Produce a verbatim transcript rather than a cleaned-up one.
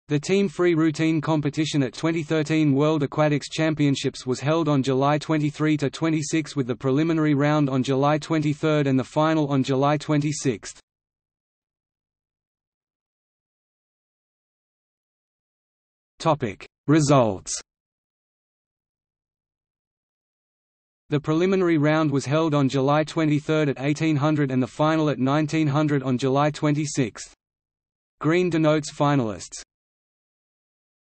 The team free routine competition at twenty thirteen World Aquatics Championships was held on July twenty-third to twenty-sixth, with the preliminary round on July twenty-third and the final on July twenty-sixth. Topic: Results. The preliminary round was held on July twenty-third at eighteen hundred and the final at nineteen hundred on July twenty-sixth. Green denotes finalists.